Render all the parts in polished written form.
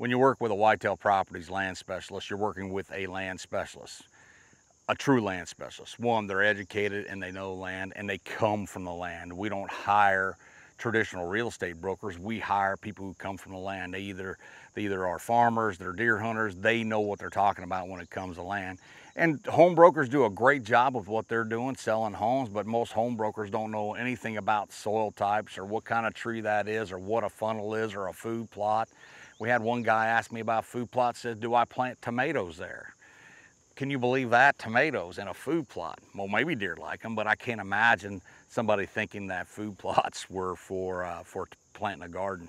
When you work with a Whitetail Properties land specialist, you're working with a land specialist, a true land specialist. One, they're educated and they know land and they come from the land. We don't hire traditional real estate brokers. We hire people who come from the land. They either are farmers, they're deer hunters, they know what they're talking about when it comes to land. And home brokers do a great job of what they're doing, selling homes, but most home brokers don't know anything about soil types or what kind of tree that is or what a funnel is or a food plot. We had one guy ask me about food plots, said, do I plant tomatoes there? Can you believe that? Tomatoes in a food plot. Well, maybe deer like them, but I can't imagine somebody thinking that food plots were for planting a garden.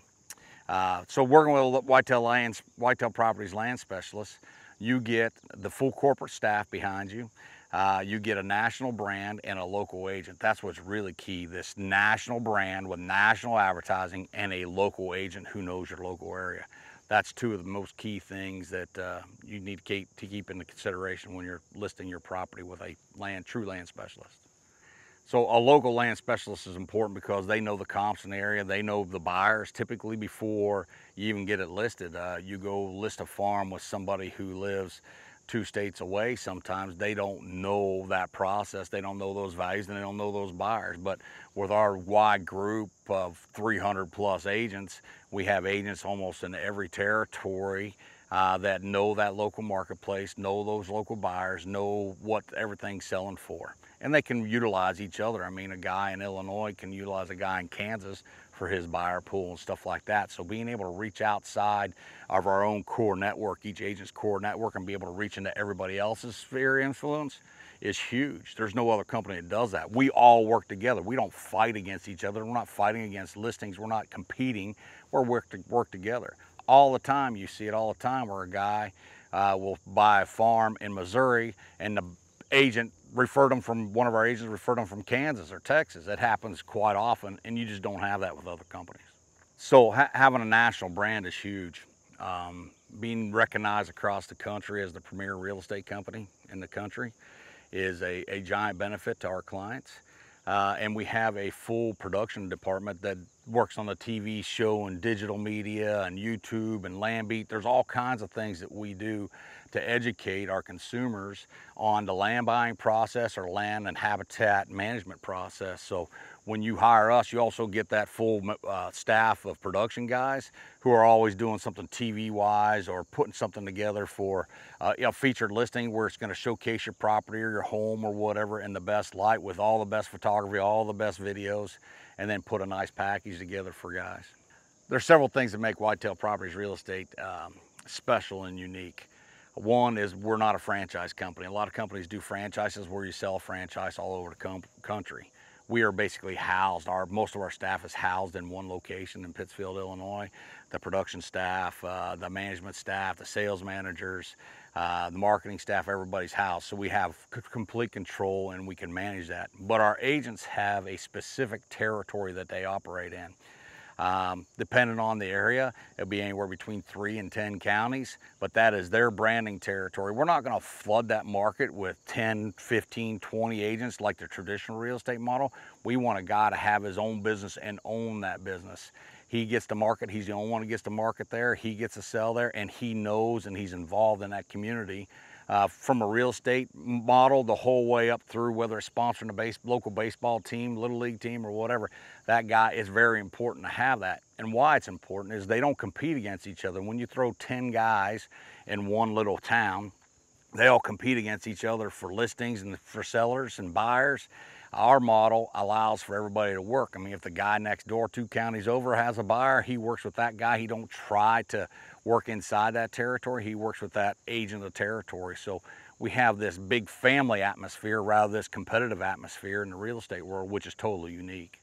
So working with Whitetail Properties land specialists, you get the full corporate staff behind you. You get a national brand and a local agent. That's what's really key, this national brand with national advertising and a local agent who knows your local area. That's two of the most key things that you need to keep into consideration when you're listing your property with a true land specialist. So a local land specialist is important because they know the comps in the area, they know the buyers. Typically before you even get it listed, you go list a farm with somebody who lives 2 states away. Sometimes they don't know that process, they don't know those values, and they don't know those buyers. But with our wide group of 300 plus agents, we have agents almost in every territory that know that local marketplace, know those local buyers, know what everything's selling for. And they can utilize each other. I mean, a guy in Illinois can utilize a guy in Kansas for his buyer pool and stuff like that. So being able to reach outside of our own core network, each agent's core network, and be able to reach into everybody else's sphere of influence is huge. There's no other company that does that. We all work together. We don't fight against each other. We're not fighting against listings. We're not competing. We're work together. All the time, you see it all the time where a guy will buy a farm in Missouri and the agent one of our agents referred them from Kansas or Texas. That happens quite often, and you just don't have that with other companies. So having a national brand is huge. Being recognized across the country as the premier real estate company in the country is a giant benefit to our clients. And we have a full production department that works on the TV show and digital media and YouTube and Landbeat. There's all kinds of things that we do to educate our consumers on the land buying process or land and habitat management process. So when you hire us, you also get that full staff of production guys who are always doing something TV-wise or putting something together for a featured listing where it's going to showcase your property or your home or whatever in the best light with all the best photography, all the best videos, and then put a nice package together for guys. There's several things that make Whitetail Properties real estate special and unique. One is we're not a franchise company. A lot of companies do franchises where you sell a franchise all over the country. We are basically housed, most of our staff is housed in one location in Pittsfield, Illinois. The production staff, the management staff, the sales managers, the marketing staff, everybody's housed. So we have complete control and we can manage that. But our agents have a specific territory that they operate in. Depending on the area, it'll be anywhere between 3 and 10 counties, but that is their branding territory. We're not going to flood that market with 10, 15, 20 agents like the traditional real estate model. We want a guy to have his own business and own that business. He gets to market, he's the only one who gets to market there, he gets to sell there, and he knows and he's involved in that community. From a real estate model the whole way up through whether it's sponsoring a local baseball team, little league team, or whatever, that guy is very important to have that. And why it's important is they don't compete against each other. When you throw 10 guys in one little town, they all compete against each other for listings and for sellers and buyers. Our model allows for everybody to work. I mean, if the guy next door 2 counties over has a buyer, he works with that guy. He don't try to work inside that territory. He works with that agent of the territory. So we have this big family atmosphere rather than this competitive atmosphere in the real estate world, which is totally unique.